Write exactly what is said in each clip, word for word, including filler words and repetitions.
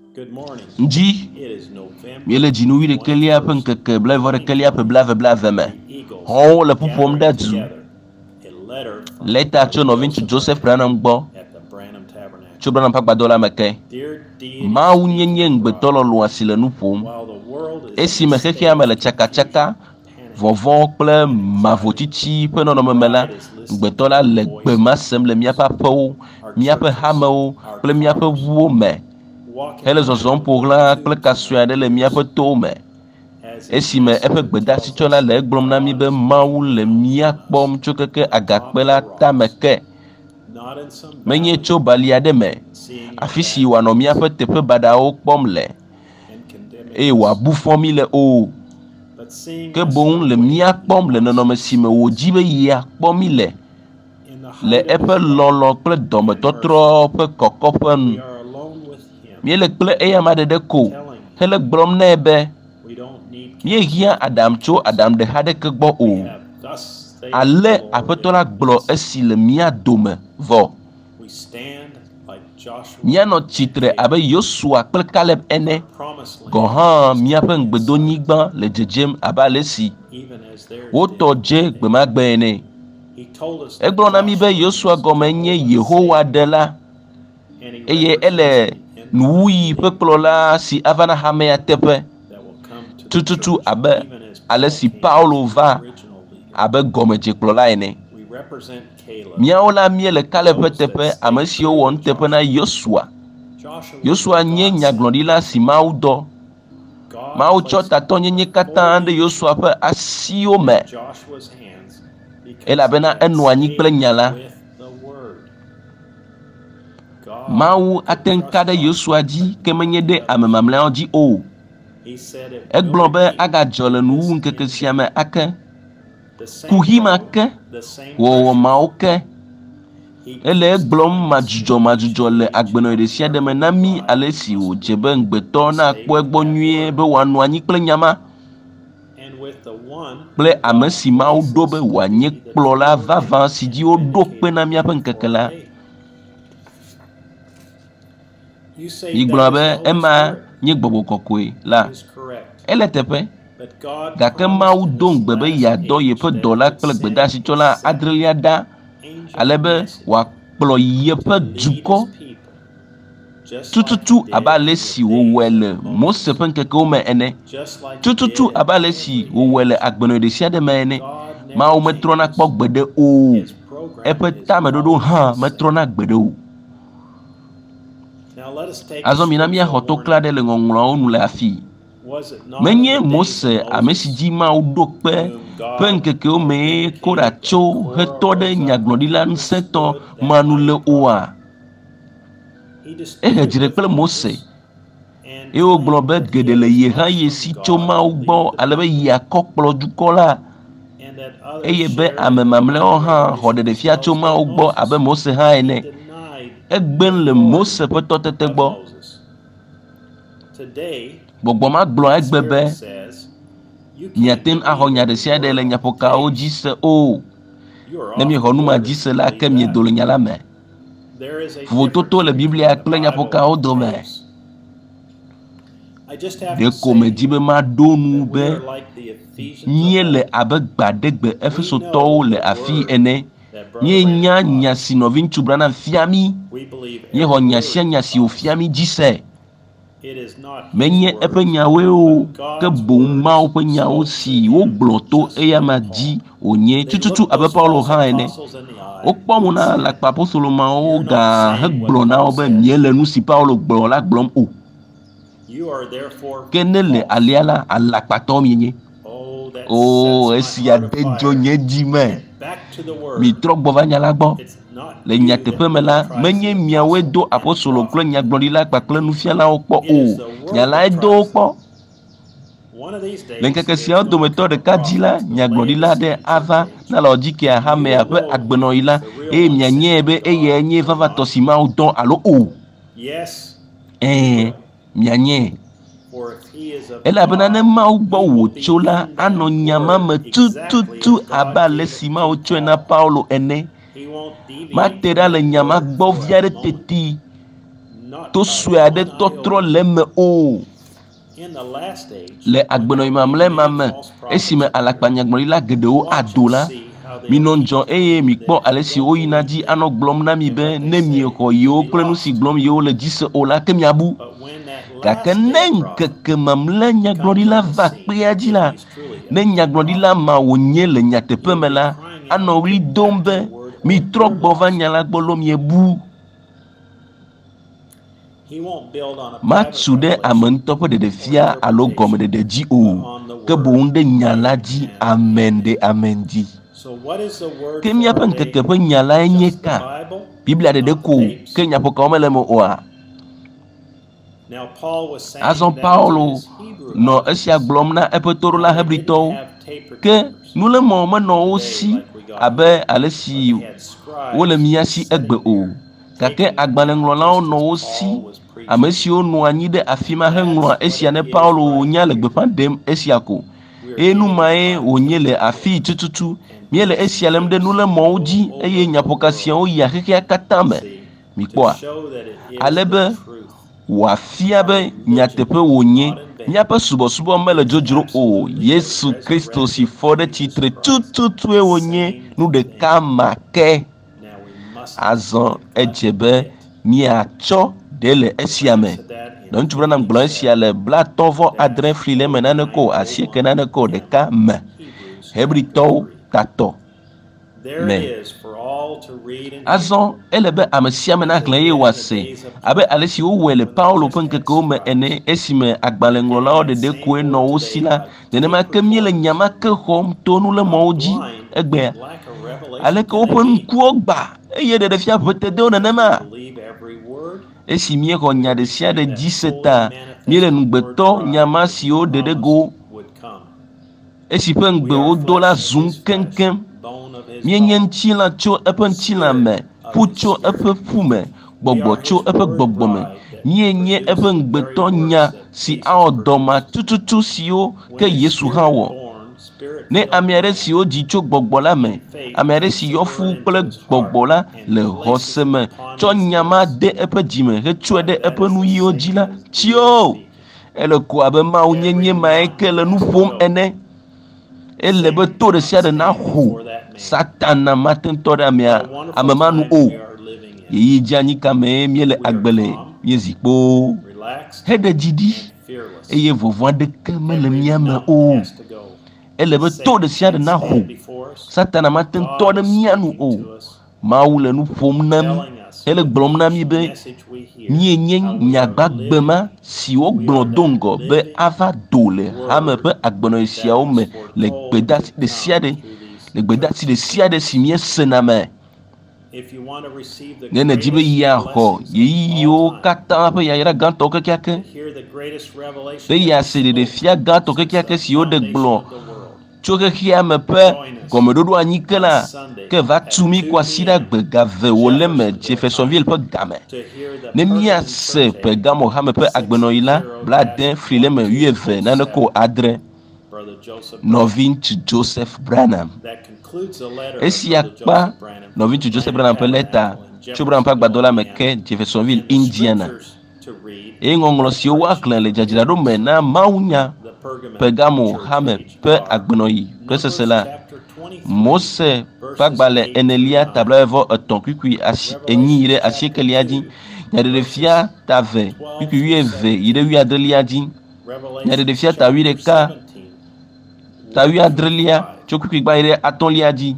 Nji miele jinu de kelia pen ke ke blave de kelia pe blave blave me ho le pupom da zu leta cho no vinci Joseph Branham gbo cho Branham pa gbadola meke ma unyenye ngbetolo lo asile nu pom esi me keke amele chaka chaka vovo kple mavotiti pe no no memela ngbetola le gbe masem le mia pa po mia pe hameo kple mia pe wuo me hele zozon pour la kple kasua de le mia pe to me esi me epe gbedasi chola le gblom na mi be mawu le mia kpom tso keke agakpela tameke menye tso balia de me afisi wa no mia pe tepe badawo kpom le e wa bufo mi le o ke bon le mia kpom le nono me si me wo jibe ya kpom mi le le epe lolo kple dome totro pe kokopen mi le kple eya ma de de ko hele gblom na ebe mi hia adam tso adam de hade ke gbo o ale apetola gblɔ esi le mia dome vɔ mia no tsitre abe Yosua kple Caleb ene gɔhã miaƒe ŋgbedonyigba le dzedzem abe ale si wotɔ dze gbemagbe ene. Egblɔ na mi be Yosua gɔme nye Yehowa ɖe la eye ele nuwuyi ƒe kplɔla si ava na hamea teƒe tututu abe ale si Paulo va abe gɔmedzekplɔla ene. Miawo la mie le Caleb ƒe teƒe ame siwo wɔ nuteƒe na Yosua. Yosua nye nyagblɔɖila si Mawu dɔ. Mawu tsɔ tatɔnyenye katã ɖe Yosua ƒe asiwo me elabena enɔ anyi kple nya la. Mawu ate ŋu ka ɖe Yosua dzi ke menye ɖe ame mamlɛawo dzi o. Egblɔ be agadzɔ le nuwu ŋkeke sia me ake. Kuhima ke, wɔwɔ mawo ke. Ele egblɔm madzudzɔ madzudzɔ le agbenɔ ɖe sia ɖe me na mi ale si wòdze be ŋgbetɔ na kpɔ egbɔ nyuie be wòanɔ anyi kple nyama. Kple ame si Mawu ɖo be wòanye kplɔla vavã si dzi woɖo kpe na míaƒe ŋkeke la. Yigblɔ be ema nye gbɔgbɔ kɔkɔe la. Ele teƒe. Gake Mawu do ŋgbe be yeadɔ yeƒe dɔla kple gbedeasitsɔla adrelia ɖa ale be wòakplɔ yeƒe dukɔ tututu abe ale si wòwɔe le Mose ƒe ŋkekewo me ene. Tututu abe ale si wòwɔe le agbenɔ ɖe sia ɖe me ene. Mawu metrɔna kpɔ gbeɖe o. Eƒe tameɖoɖo hã metrɔna gbeɖe o. Azɔ mina míaxɔ to klã ɖe le ŋɔŋlɔawo nu le afii. Menye Mose ame si dzi Mawu ɖo kpe ƒe ŋkekewo me Kora tso hetɔ ɖe nyagblɔɖila ŋusẽtɔ manu le oa. Ehe dzre kple Mose eye wogblɔ be geɖe le ye hã ye si tso Mawu gbɔ ale be yeakɔ kplɔ dukɔ la eye be ame mamlɛawo hã xɔ ɖeɖefia tso Mawu gbɔ abe Mose hã ene. Egbe le Mose ƒe tɔtete gbɔ. Gbɔgbɔ ma gblɔ egbe be miate ŋu axɔ nya ɖe sia ɖe le nyaƒokawo dzi se o. Ne miexɔ nu ma dzi se la ke miedo le nya la me. Vovototo le Biblia kple nyaƒokawo dome. Ɖeko medzi be maɖo nu be míele abe gbadegbe Efesotɔwo le afii ene. Míenya nya si nɔvi ŋutsu Branham fia mí. Míexɔ nya sia nya si wòfia mí dzi se. Menye eƒe nyawoe o, ke boŋ Mawu ƒe nyawo si wogblɔ to eya ma dzi wònye tututu abe Paulo hã ene. Wokpɔ mo na lakpa apostolo mawo gã hegblɔ na wo be miele nu si Paulo gblɔ la gblɔm o. Ke ne le alia la alakpatɔ mienye. O esia de dzo nye dzi me. Mitrɔ gbɔ va nya la gbɔ. Le nyateƒe me la menye miawoe do apostolo kple nyagblɔɖila kpakple nufialawo kpɔ o. Nya lae do wo kpɔ. Le ŋkeke siawo dometɔ ɖeka dzi la nyagblɔɖila ɖe ava na le Laodikea hamea ƒe agbenɔɣi la eye mianyae be eyae nye vavatɔ si Mawu dɔ alo o. Ɛɛ mianyae. Elabena ne Mawu gbɔ wòtso la anɔ nyama me tututu abe ale si Mawu tsɔe na Paulo ene. Mate ɖa le nyama gbɔ via ɖe teti. to sue aɖe tɔtrɔ le me o. Le agbenɔɣi mamlɛ ma me, esime alakpanyagblɔɖila geɖewo ado la, minɔ ŋdzɔ eye mikpɔ ale si woyina dzi anɔ gblɔm na mi be ne miexɔ yewo kple nu si gblɔm yewo le dzi se o la, ke miabu. Gake ne ŋkeke mamlɛ nyagblɔɖila va kpea dzi la, ne nyagblɔɖila ma wònye le nyateƒe me la, anɔ ɣli dom be mitrɔ gbɔ va nya la gbɔ lo miebu. Matsu ɖe ame ŋutɔ ƒe ɖeɖefia alo gɔmeɖeɖe dzi o, ke boŋ ɖe nya la dzi amen ɖe amen dzi. Ke míaƒe ŋkeke ƒe nya lae nye ka? Biblia ɖeɖe ko, ke nyaƒokawo mele me oa? Azɔ Paulo nɔ esia gblɔm na eƒe toɖola Hebritɔwo, ke nulemɔ menɔ wo si abe ale si wole mía si egbe o, gake agbalẽŋlɔlawo nɔ wo si, ame siwo nɔ anyi ɖe afi ma heŋlɔa esia ne Paulo wònya le gbeƒã ɖem esia ko. Eye nu mae wònye le afii tututu, míele esia lém ɖe nulemɔwo dzi eye nyaƒoka siawo yia xexea katã me. Mikpɔa, ale be wòafia be nyateƒe wònye, míaƒe subɔsubɔ mele dzodzro o. Yesu Kristo si fɔ ɖe tsitre tututue wònye nu ɖeka ma ke. Azɔ edze be miatsɔ ɖe le esia me. Nɔ ŋutsu Branham gblɔ esia le blatɔ vɔ adre fli le me nane ko asieke nane ko ɖeka me. Hebritɔwo tatɔ me. Azɔ ele be ame sia ame naxlẽ eye wòase abe ale si wowɔe le Paulo ƒe ŋkekewo me ene, esime agbalẽŋlɔlawo ɖeɖe koe nɔ wo si la, nenema ke míele nya ma ke xɔm to nulemɔwo dzi egbea. Aleke woƒe ŋkuwo gba eye ɖeɖefia ʋetedewo nenema. Esi míexɔ nya ɖe sia ɖe dzi se ta, míele nugbetɔ nyama siwo ɖeɖe go esi ƒe ŋgbewo do la zum keŋkeŋ. Míenye ŋutilã tso eƒe ŋutilã me, ƒu tso eƒe ƒu me, gbɔgbɔ tso eƒe gbɔgbɔ me. Míenye eƒe ŋugbetɔ nya si awɔ dɔma tututu siwo ke Yesu hã wɔ. Ne ame aɖe si wodzi tso gbɔgbɔ la me, ame aɖe si yɔ fu kple gbɔgbɔ la le xɔse me, tsɔ nyama de eƒe dzime hetsɔe ɖe eƒe nuyiwo dzi la, tio ele ko abe Mawu nyenye mae ke le nu ƒom ene. Ele be to ɖe sia ɖe naxo, Satana mate ŋutɔ ɖe amea ame ma nu o. Yeyi dzeanyika me míele agbe le míezi kpoo. Heɖe dzi ɖi eye vɔvɔ̃ aɖeke mele mía me o. Ele be to ɖe sia ɖe naxo, Satana mate ŋutɔ ɖe mía nu o. Mawu le nu ƒom na mí, ele gblɔm na mí be míenye nyagbagbe ma si wogblɔ do ŋgɔ be ava do le hame ƒe agbenɔɣi siawo me le gbedasi ɖe sia ɖe, le gbedasi ɖe sia ɖe si míesena me. Ne nedzi be yeaxɔ yeyiyiwo katã ƒe yayra gãtɔ kekeake, be yease ɖeɖefia gãtɔ kekeake siwo ɖe gblɔ tso xexea me ƒe gɔmeɖoɖo anyike la, ke va tu mí kɔ asi ɖe agbe gave wòle me Jeffersonville ƒe game. Ne míase Pergamo hame ƒe agbenɔɣi la, blaade fli le me wuieve nane ko adre. Nɔvi ŋutsu Joseph Branham. Esia kpa nɔvi ŋutsu Joseph Branham ƒe leta tso Branham ƒe agbadɔ la me ke Jeffersonville, Indiana. Eye ŋɔŋlɔ siwo woaxlẽ le dzadzraɖo me na mawunya Pergamo hame ƒe agbenɔɣi ƒe sese la. Mose ƒe agbalẽ enelia tabla-vɔ etɔ̃ kpikpui asi enyi yi ɖe asieke dzi. Nyaɖeɖefia ta ve kpikpui wuieve yi ɖe wuiadrelia dzi. Nyaɖeɖefia ta wuiɖeka ta wuiadrelia tso kpikpui gba yi ɖe atɔ̃lia dzi.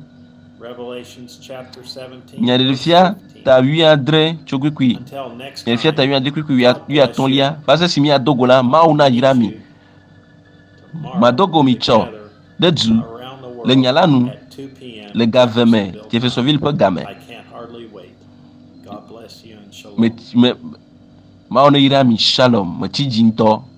Nyaɖeɖefia ta wuiadre tso kpikpui. Nyaɖeɖefia ta wuiadre kpikpui wuiatɔ̃lia. Va se si míado go la, Mawu na yra mi. Madogo mi tsɔ ɖe dzu le nya la nu le gave me Jeffersonville ƒe game. Me me Mawu ne yra mi shalom, metsi dzi ŋutɔ.